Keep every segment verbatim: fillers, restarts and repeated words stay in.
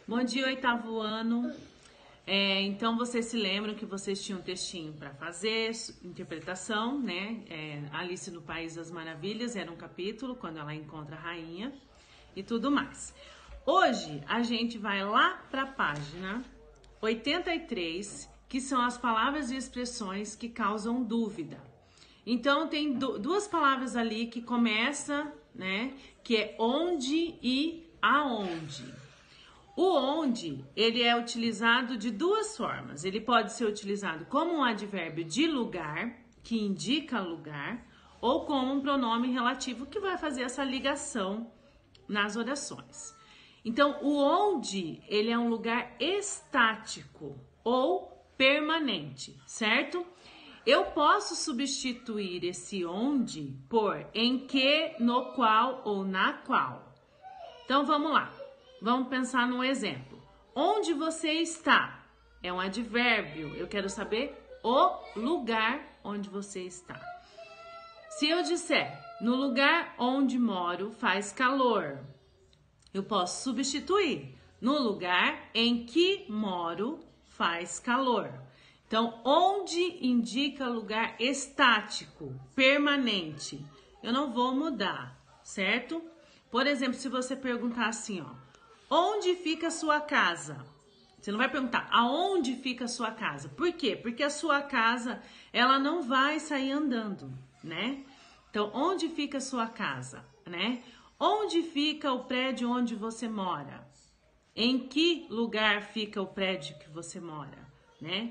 Bom dia, oitavo ano. É, então, vocês se lembram que vocês tinham um textinho para fazer, interpretação, né? É, Alice no País das Maravilhas era um capítulo, quando ela encontra a rainha e tudo mais. Hoje, a gente vai lá para a página oitenta e três, que são as palavras e expressões que causam dúvida. Então, tem duas palavras ali que começa, né? Que é onde e aonde. O onde, ele é utilizado de duas formas. Ele pode ser utilizado como um advérbio de lugar, que indica lugar, ou como um pronome relativo que vai fazer essa ligação nas orações. Então, o onde, ele é um lugar estático ou permanente, certo? Eu posso substituir esse onde por em que, no qual ou na qual. Então, vamos lá. Vamos pensar num exemplo. Onde você está? É um advérbio. Eu quero saber o lugar onde você está. Se eu disser, no lugar onde moro faz calor, eu posso substituir. No lugar em que moro faz calor. Então, onde indica lugar estático, permanente. Eu não vou mudar, certo? Por exemplo, se você perguntar assim, ó. Onde fica a sua casa? Você não vai perguntar aonde fica a sua casa. Por quê? Porque a sua casa, ela não vai sair andando, né? Então, onde fica a sua casa, né? Onde fica o prédio onde você mora? Em que lugar fica o prédio que você mora, né?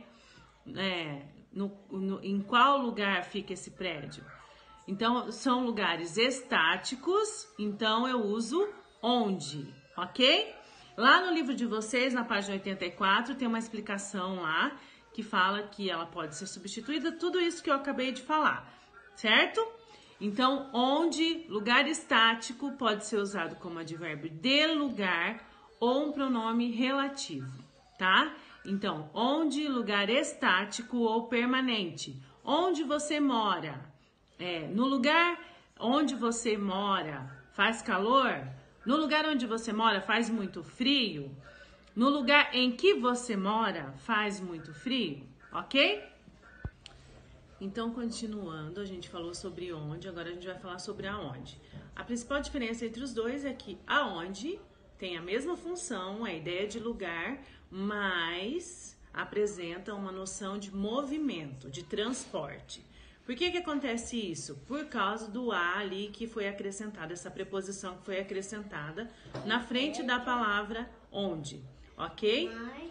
É, no, no, em qual lugar fica esse prédio? Então, são lugares estáticos, então eu uso onde, ok? Lá no livro de vocês, na página oitenta e quatro, tem uma explicação lá que fala que ela pode ser substituída, tudo isso que eu acabei de falar, certo? Então, onde, lugar estático, pode ser usado como advérbio de lugar ou um pronome relativo, tá? Então, onde, lugar estático ou permanente. Onde você mora? É, no lugar onde você mora faz calor? No lugar onde você mora faz muito frio? No lugar em que você mora faz muito frio? Ok? Então, continuando, a gente falou sobre onde, agora a gente vai falar sobre aonde. A principal diferença entre os dois é que aonde tem a mesma função, a ideia de lugar, mas apresenta uma noção de movimento, de transporte. Por que que acontece isso? Por causa do a ali que foi acrescentada, essa preposição que foi acrescentada na frente da palavra onde, ok?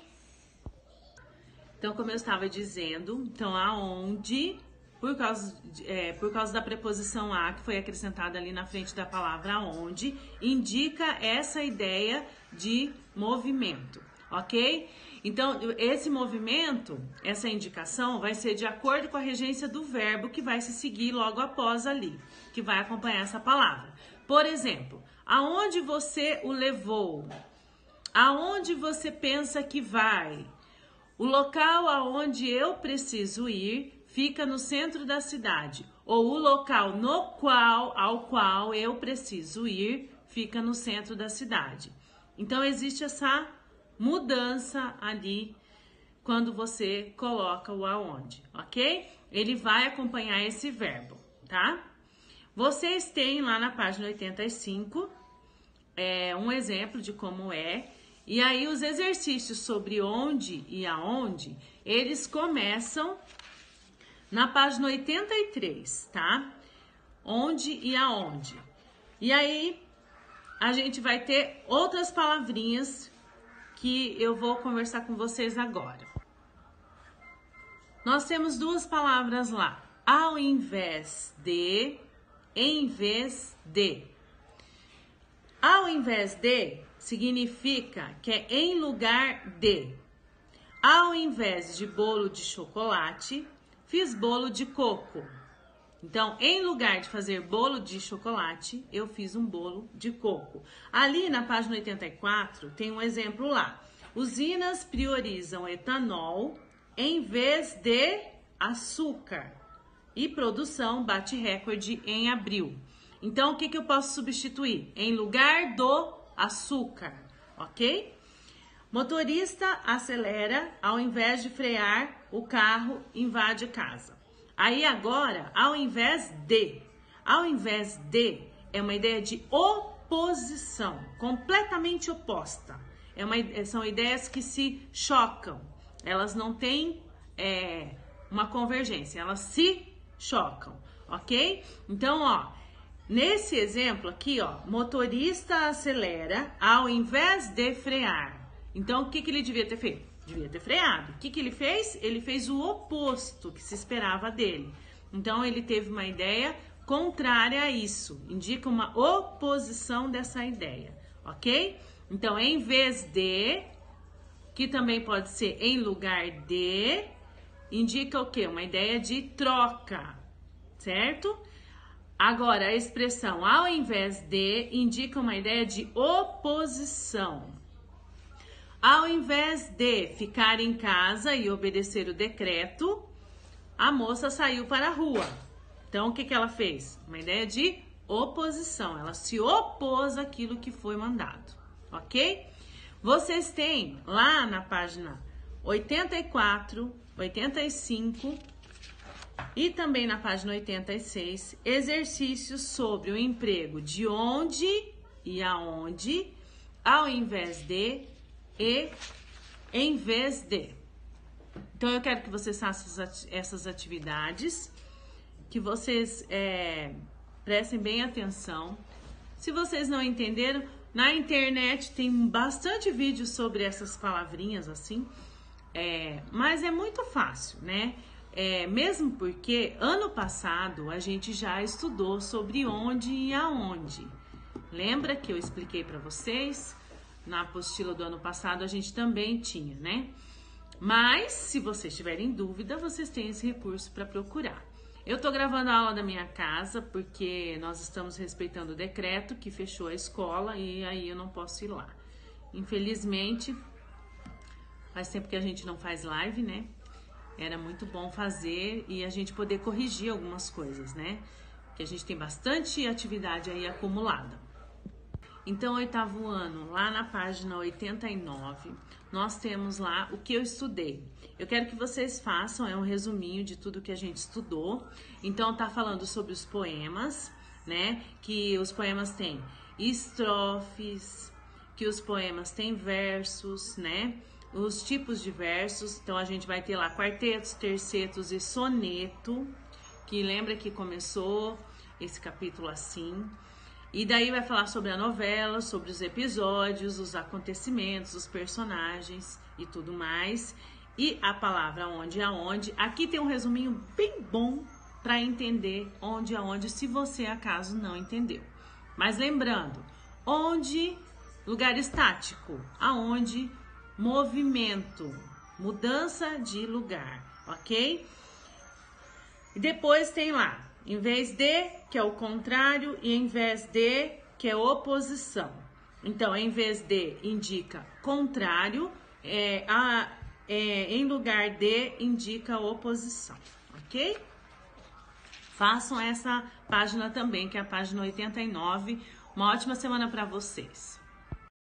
Então, como eu estava dizendo, então aonde, por causa, é, por causa da preposição a que foi acrescentada ali na frente da palavra onde, indica essa ideia de movimento, ok? Então, esse movimento, essa indicação vai ser de acordo com a regência do verbo que vai se seguir logo após ali, que vai acompanhar essa palavra. Por exemplo, aonde você o levou? Aonde você pensa que vai? O local aonde eu preciso ir fica no centro da cidade. Ou o local no qual, ao qual eu preciso ir, fica no centro da cidade. Então, existe essa mudança ali quando você coloca o aonde, ok? Ele vai acompanhar esse verbo, tá? Vocês têm lá na página oitenta e cinco é, um exemplo de como é, e aí os exercícios sobre onde e aonde, eles começam na página oitenta e três, tá? Onde e aonde. E aí a gente vai ter outras palavrinhas que eu vou conversar com vocês agora. Nós temos duas palavras lá. Ao invés de, em vez de. Ao invés de significa que é em lugar de. Ao invés de bolo de chocolate, fiz bolo de coco. Então, em lugar de fazer bolo de chocolate, eu fiz um bolo de coco. Ali na página oitenta e quatro tem um exemplo lá. Usinas priorizam etanol em vez de açúcar. E produção bate recorde em abril. Então, o que que eu posso substituir? Em lugar do açúcar, ok? Motorista acelera ao invés de frear, o carro invade casa. Aí agora, ao invés de, ao invés de, é uma ideia de oposição, completamente oposta. É uma, são ideias que se chocam, elas não têm é, uma convergência, elas se chocam, ok? Então, ó, nesse exemplo aqui, ó, motorista acelera ao invés de frear. Então, o que, que ele devia ter feito? Devia ter freado. O que, que ele fez? Ele fez o oposto que se esperava dele. Então, ele teve uma ideia contrária a isso. Indica uma oposição dessa ideia, ok? Então, em vez de, que também pode ser em lugar de, indica o quê? Uma ideia de troca, certo? Agora, a expressão ao invés de indica uma ideia de oposição. Ao invés de ficar em casa e obedecer o decreto, a moça saiu para a rua. Então, o que, que ela fez? Uma ideia de oposição. Ela se opôs àquilo que foi mandado, ok? Vocês têm lá na página oitenta e quatro, oitenta e cinco e também na página oitenta e seis, exercícios sobre o emprego de onde e aonde, ao invés de e em vez de. Então, eu quero que vocês façam essas atividades, que vocês é, prestem bem atenção. Se vocês não entenderam, na internet tem bastante vídeo sobre essas palavrinhas assim, é, mas é muito fácil, né? É, mesmo porque ano passado a gente já estudou sobre onde e aonde. Lembra que eu expliquei para vocês? Na apostila do ano passado a gente também tinha, né? Mas, se vocês tiverem dúvida, vocês têm esse recurso para procurar. Eu tô gravando a aula da minha casa porque nós estamos respeitando o decreto que fechou a escola e aí eu não posso ir lá. Infelizmente, faz tempo que a gente não faz live, né? Era muito bom fazer e a gente poder corrigir algumas coisas, né? Que a gente tem bastante atividade aí acumulada. Então, oitavo ano, lá na página oitenta e nove, nós temos lá o que eu estudei. Eu quero que vocês façam, é um resuminho de tudo que a gente estudou. Então, tá falando sobre os poemas, né? Que os poemas têm estrofes, que os poemas têm versos, né? Os tipos de versos. Então, a gente vai ter lá quartetos, tercetos e soneto, que lembra que começou esse capítulo assim. E daí vai falar sobre a novela, sobre os episódios, os acontecimentos, os personagens e tudo mais. E a palavra onde e aonde. Aqui tem um resuminho bem bom para entender onde e aonde, se você acaso não entendeu. Mas lembrando, onde, lugar estático, aonde, movimento, mudança de lugar, ok? E depois tem lá, em vez de, que é o contrário, e em vez de, que é oposição. Então, em vez de indica contrário, é, a, é, em lugar de indica oposição, ok? Façam essa página também, que é a página oitenta e nove. Uma ótima semana para vocês.